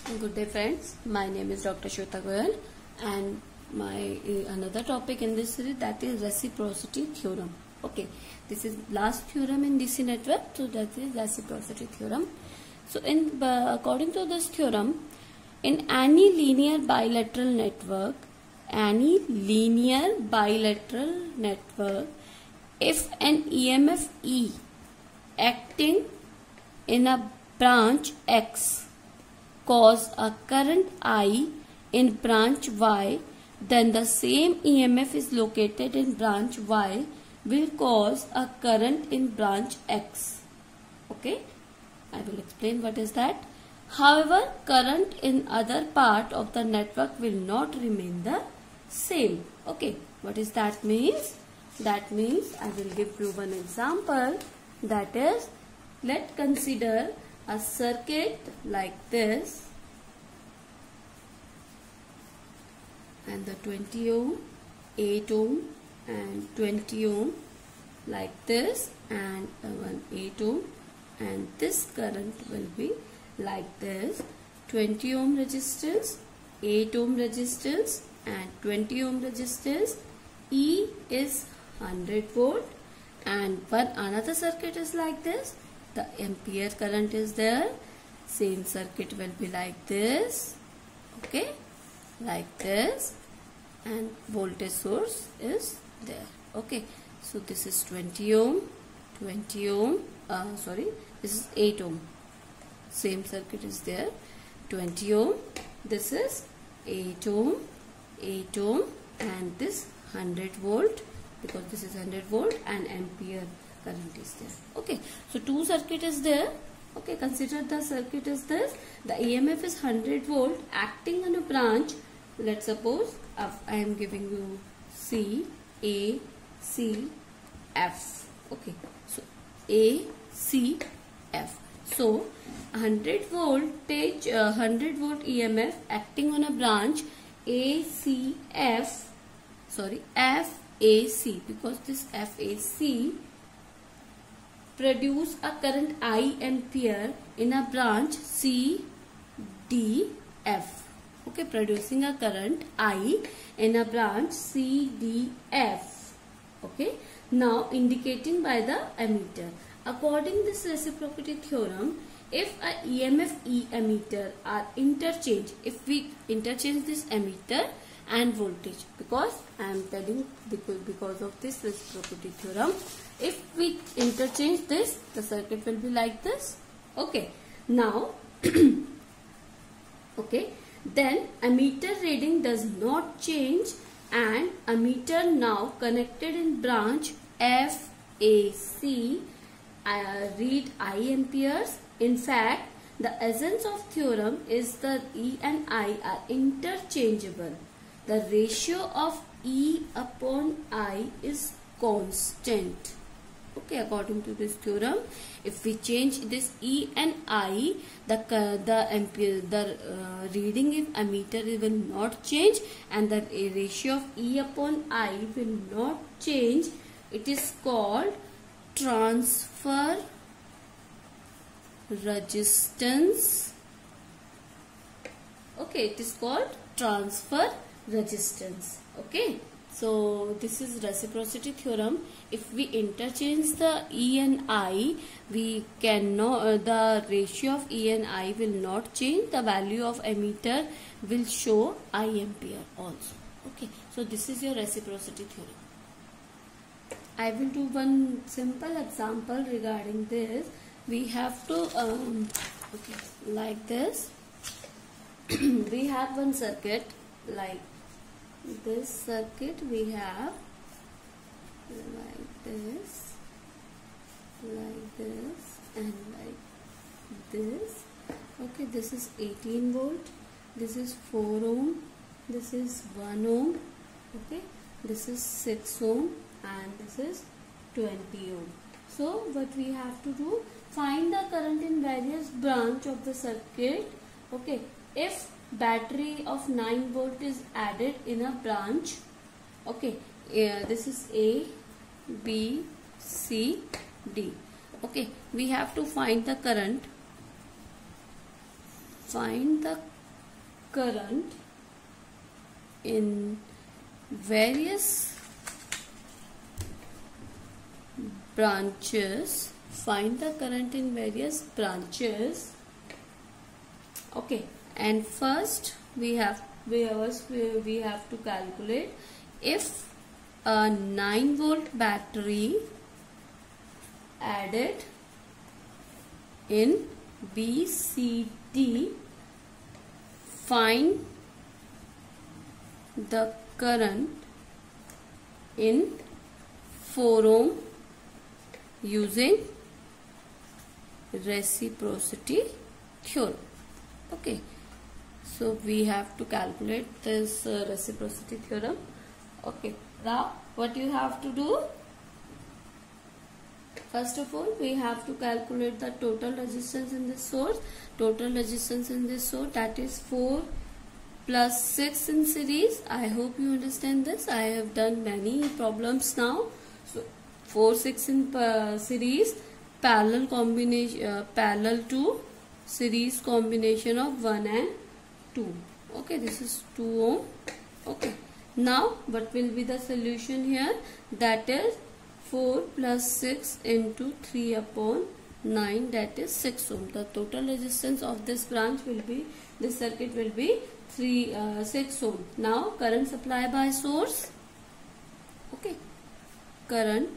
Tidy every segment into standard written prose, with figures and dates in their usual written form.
Good day friends, my name is Dr. Shweta Goyal and my another topic in this series, that is reciprocity theorem. Okay, this is last theorem in DC network, so that is reciprocity theorem. So according to this theorem, in any linear bilateral network, if an EMF E acting in a branch X cause a current I in branch Y, then the same EMF is located in branch Y will cause a current in branch X. Okay, I will explain what is that. However, current in other part of the network will not remain the same. Okay, what is that means? That means I will give you one example, that is, let's consider a circuit like this and the 20 ohm, 8 ohm and 20 ohm like this, and one 8 ohm, and this current will be like this. 20 ohm resistance, 8 ohm resistance and 20 ohm resistance. E is 100 volt, and one another circuit is like this. The ampere current is there. Same circuit will be like this. Okay, like this, and voltage source is there. Okay, so this is 20 ohm, 20 ohm. This is 8 ohm. Same circuit is there. 20 ohm. This is 8 ohm, 8 ohm, and this 100 volt, because this is 100 volt, and ampere current is there. Okay, so two circuit is there. Okay, consider the circuit is this. The EMF is 100 volt acting on a branch. Let's suppose I am giving you C, A, C, F. Okay, so A, C, F. So 100 voltage, 100 volt EMF acting on a branch FAC, because this FAC produce a current I ampere in a branch CDF. Okay, producing a current I in a branch CDF. Okay, now indicating by the ammeter. According this reciprocity theorem, if a EMF E ammeter are interchanged, if we interchange this ammeter and voltage, because I am telling because of this reciprocity theorem, if we interchange this, the circuit will be like this. Okay, now okay, then ammeter reading does not change, and ammeter now connected in branch FAC read I amperes. In fact, the essence of theorem is that E and I are interchangeable. The ratio of E upon I is constant. Okay, according to this theorem, if we change this E and I, the reading in ammeter will not change, and the ratio of E upon I will not change. It is called transfer resistance. Okay, it is called transfer resistance. Okay, so this is reciprocity theorem. If we interchange the E and I, we cannot, the ratio of E and I will not change. The value of ammeter will show I ampere also. Okay, so this is your reciprocity theorem. I will do one simple example regarding this. We have to okay, like this. We have one circuit like this. Circuit we have like this, and like this. Okay, this is 18 volt, this is 4 ohm, this is 1 ohm. Okay, this is 6 ohm, and this is 20 ohm. So what we have to do, find the current in various branch of the circuit. Okay, if battery of 9 volt is added in a branch. Okay, this is A, B, C, D. Okay, we have to find the current current in various branches. Find the current in various branches. Okay, and first we have to calculate if a 9-volt battery added in BCD, find the current in 4 ohm using reciprocity theorem. Okay, so we have to calculate this reciprocity theorem. Okay, now what you have to do? First of all, we have to calculate the total resistance in this source. Total resistance in this source, that is 4 plus 6 in series. I hope you understand this. I have done many problems now. So 4, 6 in series, parallel combination, parallel to series combination of 1 and 2. Okay, this is 2 ohm. Okay, now what will be the solution here? That is 4 plus 6 into 3 upon 9, that is 6 ohm. The total resistance of this branch will be, this circuit will be 6 ohm. Now current supply by source. Okay, current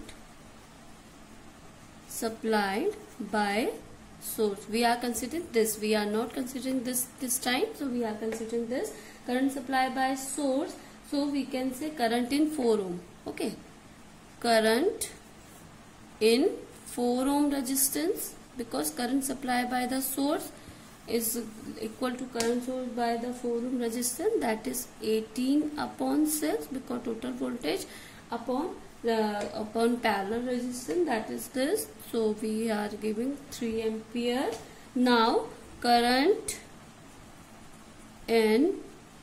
supplied by source. We are considering this. We are not considering this time. So we are considering this current supply by source. So we can say current in 4 ohm. Okay, current in 4 ohm resistance, because current supply by the source is equal to current source by the 4 ohm resistance, that is 18 upon 6, because total voltage upon parallel resistance, that is this. So we are giving 3 ampere. Now current in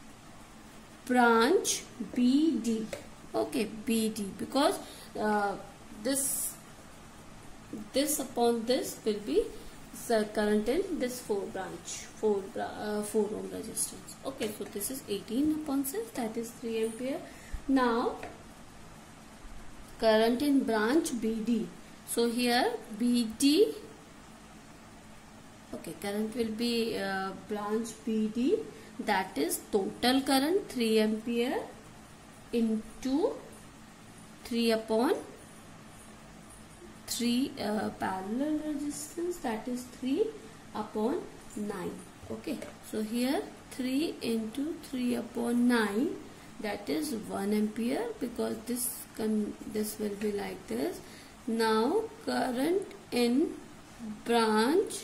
branch BD. Okay, BD, because this upon this will be current in this 4 ohm resistance. Okay, so this is 18 upon 6, that is 3 ampere. Now current in branch BD. So here BD, okay, current will be branch BD, that is total current 3 ampere into 3 upon 3 parallel resistance, that is 3 upon 9. Okay, so here 3 into 3 upon 9, that is 1 ampere, because this will be like this. Now current in branch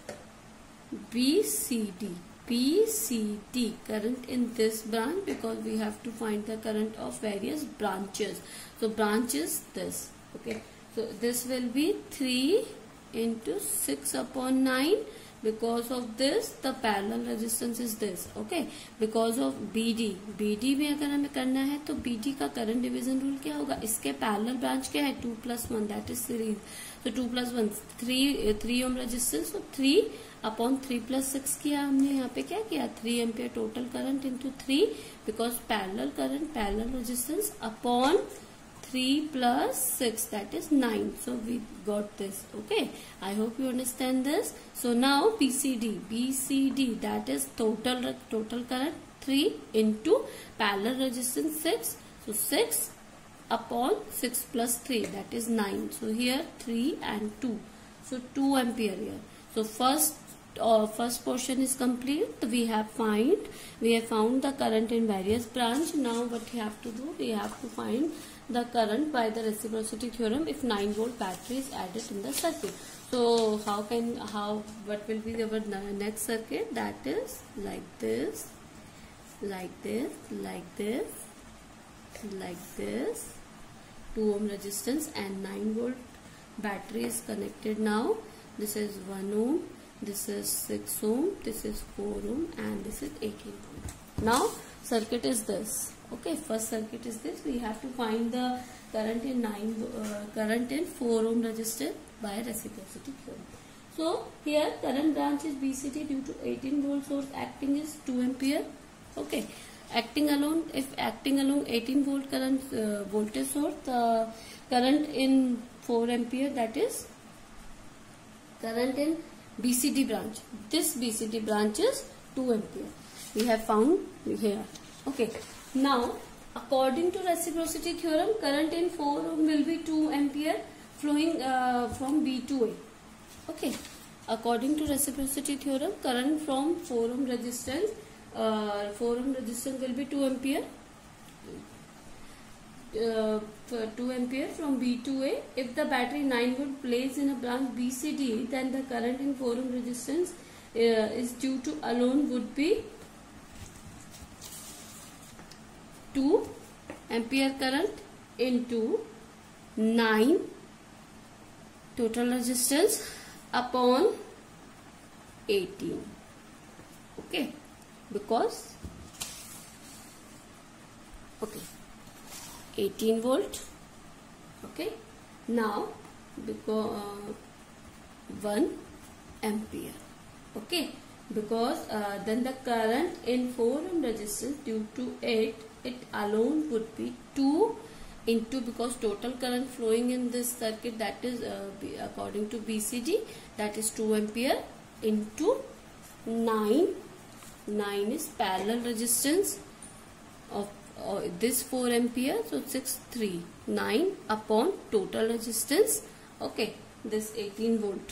BCD, current in this branch, because we have to find the current of various branches. So branch is this. Okay, so this will be 3 into 6 upon 9. Because of this, the parallel resistance is this. Okay, because of BD में अगर हमें करना है तो BD का current division rule क्या होगा? इसके पैरेलल ब्रांच क्या है? 2 plus 1, that is series. So 2 plus 1, 3 ohm resistance. So 3 upon 3 plus 6 किया हमने यहाँ पे क्या किया? 3 ampere total current into 3, because parallel current, parallel resistance upon 3 plus 6, that is 9. So we got this. Okay, I hope you understand this. So now BCD, that is total current 3 into parallel resistance 6. So 6 upon 6 plus 3, that is 9. So here 3 and 2. So 2 ampere here. So first portion is complete. We have found the current in various branch. Now what we have to do? We have to find the current by the reciprocity theorem if 9-volt battery is added in the circuit. So what will be our next circuit? That is like this, like this, like this, like this. 2 ohm resistance and 9-volt battery is connected now. This is 1 ohm, this is 6 ohm, this is 4 ohm, and this is 18 ohm. Now circuit is this. Okay, first circuit is this. We have to find the current in 4 ohm resistor by reciprocity theorem. So here current branch is BCD due to 18 volt source acting is 2 ampere. Okay, acting alone, if acting along 18 volt current voltage source, the current in 4 ampere, that is current in BCD branch. This BCD branch is 2 ampere. We have found here. Okay. Now, according to reciprocity theorem, current in 4 ohm will be 2 ampere flowing from B to A. Okay. According to reciprocity theorem, current from 4 ohm resistance, will be 2 ampere. 2 ampere from B to A. If the battery 9 volt placed in a branch BCD, then the current in 4 ohm resistance is due to alone would be 2 ampere current into 9 total resistance upon 18. Okay, because 18 volt. Okay, now because 1 ampere. Okay, because then the current in 4 ohm resistance due to it alone would be 2 into, because total current flowing in this circuit, that is according to BCD, that is 2 ampere into 9. 9 is parallel resistance of this 4 ampere, so 6 3 9 upon total resistance. Okay, this 18 volt,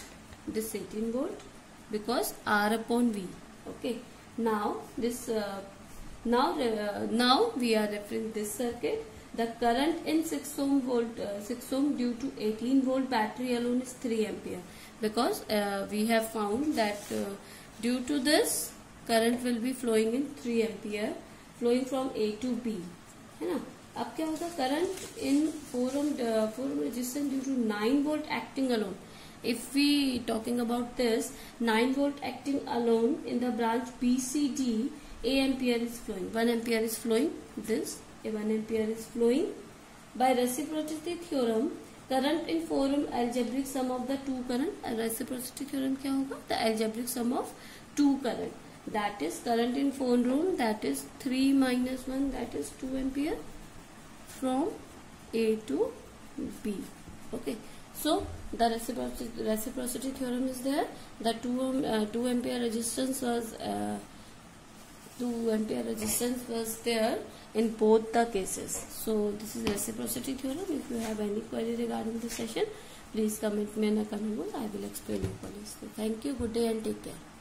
because R upon V. Okay, now this now we are referring this circuit. The current in 6 ohm due to 18 volt battery alone is 3 ampere, because we have found that due to this current will be flowing in 3 ampere flowing from A to B, है ना. अब क्या होगा, current in 4 ohm resistance due to 9 volt acting alone. If we talking about this 9 volt acting alone in the branch BCD, A ampere is flowing, 1 ampere is flowing, this 1 ampere is flowing. By reciprocity theorem, current in 4 ohm algebraic sum of the two current, reciprocity theorem क्या होगा, the algebraic sum of two current, that is current in 4 ohm, that is 3 minus 1, that is 2 ampere from A to B. Okay, so the reciprocity theorem is there. The 2 ampere resistance was 2 ampere resistance was there in both the cases. So this is reciprocity theorem. If you have any query regarding this session, please comment me in the comment box. I will explain you for this. Thank you. Good day and take care.